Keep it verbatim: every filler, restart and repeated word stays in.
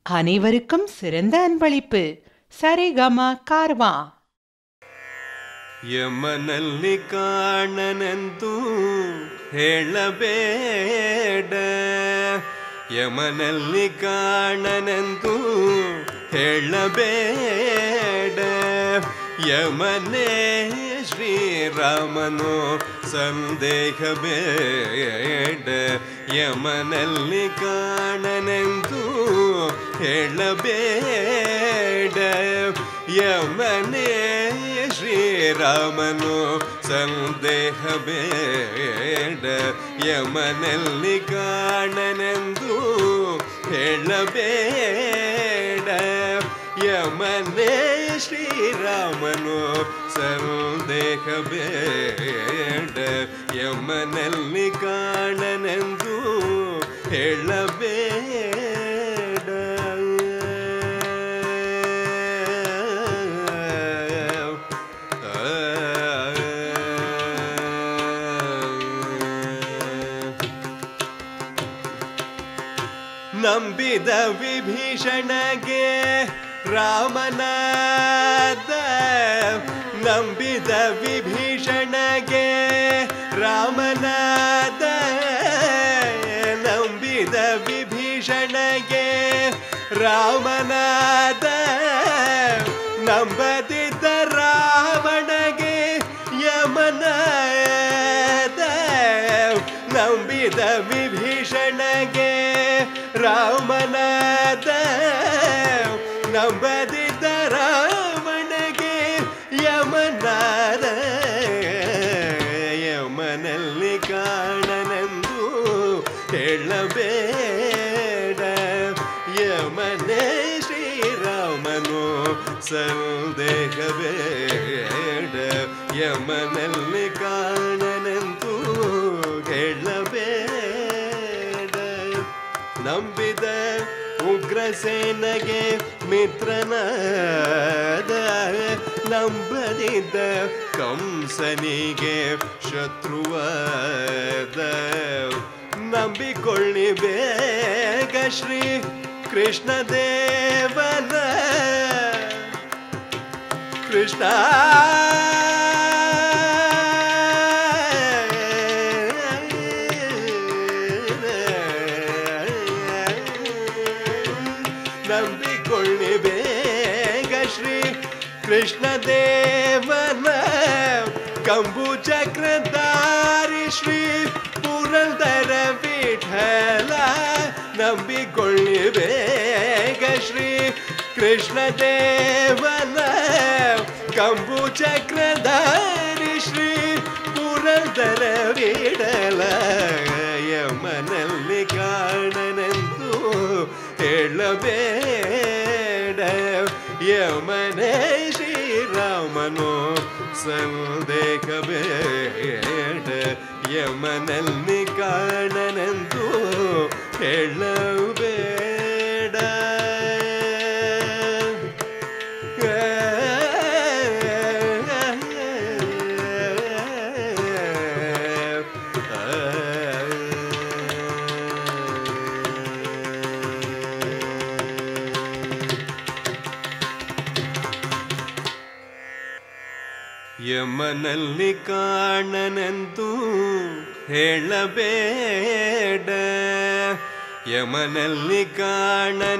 அனைவருக்கும் சிறந்த அன்பளிப்பு. சரிகம கார்வா. ಯಮನಲ್ಲಿ ಕಾಣನೆಂದು ಹೇಳಬೇಡ, ಯಮನಲ್ಲಿ ಕಾಣನೆಂದು ಹೇಳಬೇಡ. ಯಮನೇ ಶ್ರೀರಾಮನು ಸಂದೇಹ ಬೇಡ. ಯಮನಲ್ಲಿ ಕಾಣನೆಂದು ಹೇಳಬೇಡ. ಯಮನೇ ಶ್ರೀರಾಮನು ಸಂದೇಹ ಬೇಡ. ಯಮನಲ್ಲಿ ಕಾಣನೆಂದು ಹೇಳಬೇಡ. ಯಮನೇ ಶ್ರೀರಾಮನು ಸಂದೇಹ ಬೇಡ. ಯಮನಲ್ಲಿ ಕಾಣನೆಂದು ಹೇಳಬೇಡ. ನಂಬಿದ ವಿಭೀಷಣಗೆ ರಾಮನಾದ, ನಂಬಿದ ವಿಭೀಷಣಗೆ ರಾಮನಾದ, ನಂಬಿದ ವಿಭೀಷಣಗೆ ರಾಮನಾದ. ನಂಬದಿದ್ದ ರಾವಣಗೆ ಯಮನಾದ. ನಂಬಿದ ವಿಭೀಷಣಗೆ ರಾಮನಾದ. ನಂಬದಿದ್ದ ರಾವಣಗೆ ಯಮನಾದ. ಯಮನಲ್ಲಿ ಕಾಣನೆಂದು ಹೇಳಬೇಡ. ಯಮನೇ ಶ್ರೀರಾಮನು ಸಂದೇಹ ಬೇಡ. ಯಮನಲ್ಲಿ ಕಾಣನೆಂದು ಹೇಳಬೇಡ. ನಂಬಿದ ಉಗ್ರಸೇನಗೆ ಮಿತ್ರನಾದ, ನಂಬದಿದ್ದ ಕಂಸನಿಗೆ ಶತ್ರುವಾದ. ನಂಬಿಕೊಳ್ಳಿ ಬೇಗ ಶ್ರೀ ಕೃಷ್ಣ ದೇವನ. ಕೃಷ್ಣ ನಂಬಿಕೊಳ್ಳಿ ಬೇಗ ಶ್ರೀ ಕೃಷ್ಣ ದೇವನ. ಕಂಬು ಚಕ್ರಧಾರಿ ಶ್ರೀ ಪುರಂದರ ವಿಠಲ. ನಂಬಿಕೊಳ್ಳಿ ಬೇಗ ಶ್ರೀ ಕೃಷ್ಣ ದೇವನ. ಕಂಬು ಚಕ್ರಧಾರಿ ಶ್ರೀ ಪುರಂದರ ವಿಠಲ. ಯಮನಲ್ಲಿ ಕಾಣನೆಂದು ಹೇಳಬೇಡ. ಯಮನೇ ಶ್ರೀರಾಮನು ಸಂದೇಹ ಬೇಡ. ಯಮನಲ್ಲಿ ಕಾಣನೆಂದು ಹೇಳಬೇಡ. ಯಮನಲ್ಲಿ ಕಾಣನೆಂದು ಹೇಳಬೇಡ. ಯಮನಲ್ಲಿ ಕಾಣ